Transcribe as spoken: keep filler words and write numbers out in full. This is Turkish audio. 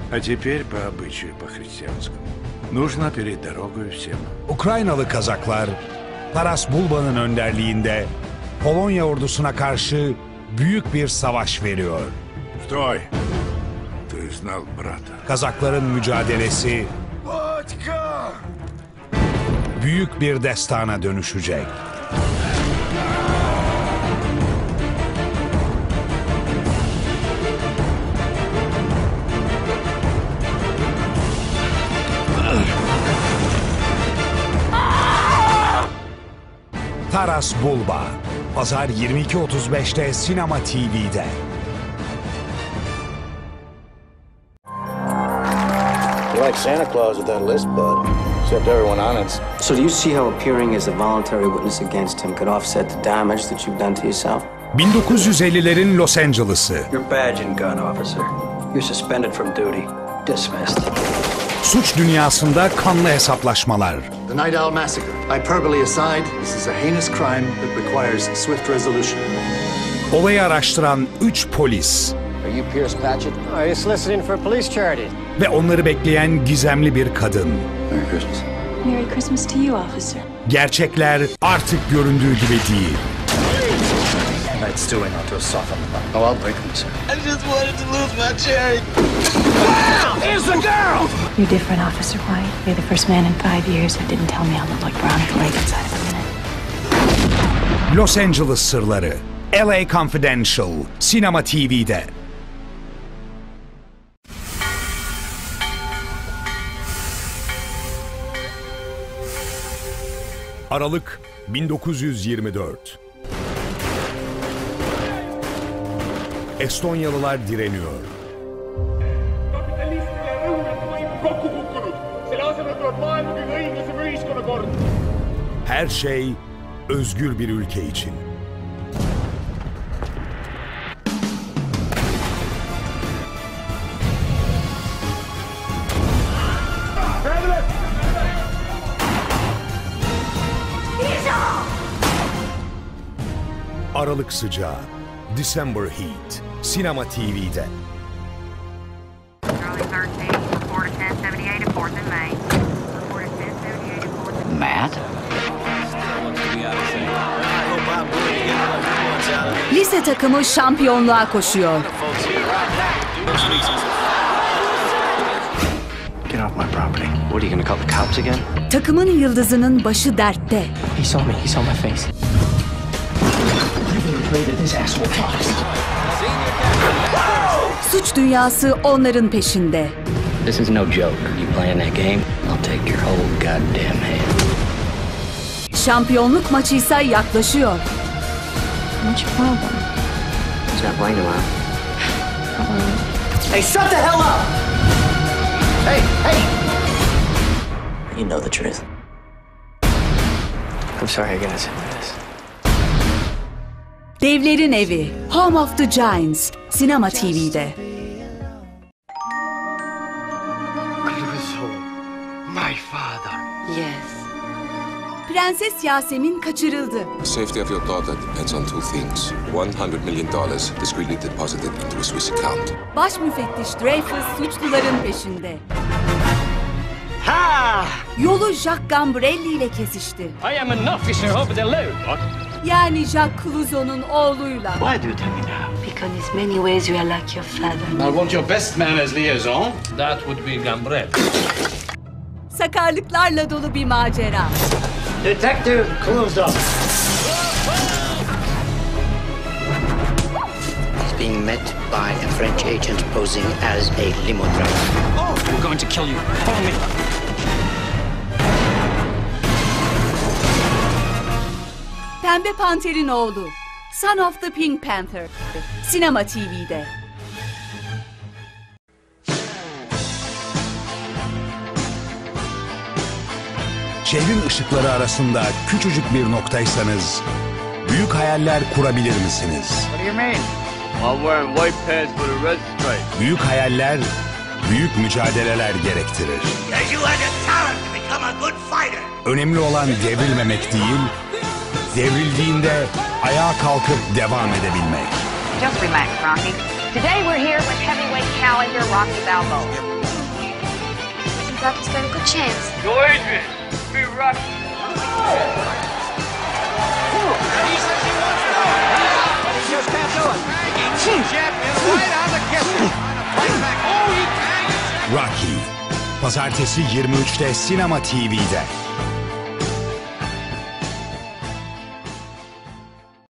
А теперь по обычаю, по-христианскому. Нужно перед дорогой всем. Ukraynalı Kazaklar, Taras Bulba'nın önderliğinde Polonya ordusuna karşı büyük bir savaş veriyor. Стой! Ты знал брата. Kazakların mücadelesi büyük bir destana dönüşecek. Taras Bulba, Pazar yirmi iki otuz beşte Sinema T V'de. You're like Santa Claus with that list, bud. Except everyone on it's... So do you see how appearing as a voluntary witness against him could offset the damage that you've done to yourself? bin dokuz yüz ellilerin Los Angeles'ı. Your badge and gun, officer. You're suspended from duty. Dismissed. Suç dünyasında kanlı hesaplaşmalar. The Night Owl Massacre. Hyperbole aside, this is a heinous crime that requires swift resolution. Olayı araştıran üç polis Are you Pierce Patchett? Are you soliciting for a police charity? ve onları bekleyen gizemli bir kadın. Merry Christmas. Merry Christmas to you, officer. Gerçekler artık göründüğü gibi değil. Tonight's doing out to a soften the bite. Oh, I'll break them, sir. I just wanted to lose my cherry. Here's the girl! You're different, Officer White. You're the first man in five years who didn't tell me I look like Veronica Lake inside of a minute. Los Angeles Sırları, L A Confidential, Sinema T V'de. Aralık bin dokuz yüz yirmi dört. Estonyalılar direniyor. Her şey özgür bir ülke için. Aralık sıcağı, December Heat, Sinema T V'de. Matt? Lise takımı şampiyonluğa koşuyor. Get off my property. What are you gonna call the cops again? Takımın yıldızının başı dertte. He saw me. He saw my face. Suç dünyası onların peşinde. This is no joke. You playing that game, I'll take your whole goddamn hand. Şampiyonluk maçıysa yaklaşıyor. What's your problem? He's not playing tomorrow. Hey, shut the hell up! Hey, hey! You know the truth. I'm sorry I gotta say this. Devlerin Evi, Home of the Giants, Sinema T V'de. My father. Yes. Prenses Yasemin kaçırıldı. The safety of your daughter depends on two things. one hundred million dollars discreetly deposited into a Swiss account. Baş müfettiş Dreyfus suçluların peşinde. Ha! Yolu Jacques Gambrelli ile kesişti. I am an officer of the law, what? Yani Jacques Clouseau'nun oğluyla. Why do you tell me now? Because in many ways you are like your father. I want your best man as liaison. That would be Gambrel. Sakarlıklarla dolu bir macera. Detective Clouseau. He's being met by a French agent posing as a limo driver. Oh, we're going to kill you. Follow me. Pembe Panter'in oğlu, Son of the Pink Panther, Sinema T V'de. Şehrin ışıkları arasında küçücük bir noktaysanız, büyük hayaller kurabilir misiniz? What do you mean? I'm wearing white pants with a red stripe. Büyük hayaller, büyük mücadeleler gerektirir. You had the talent to become a good fighter. Önemli olan devrilmemek değil, devrildiğinde ayağa kalkıp devam edebilmek. Just relax, Rocky. Today we're here with heavyweight challenger Rocky Balboa. Rocky's got a good chance. Yo, Adrian, be Rocky. He says he wants to. He just can't do it. Banging champion right on the kisser. On a fight back. Oh, he banged. Rocky. Pazartesi yirmi üçte Sinema T V'de.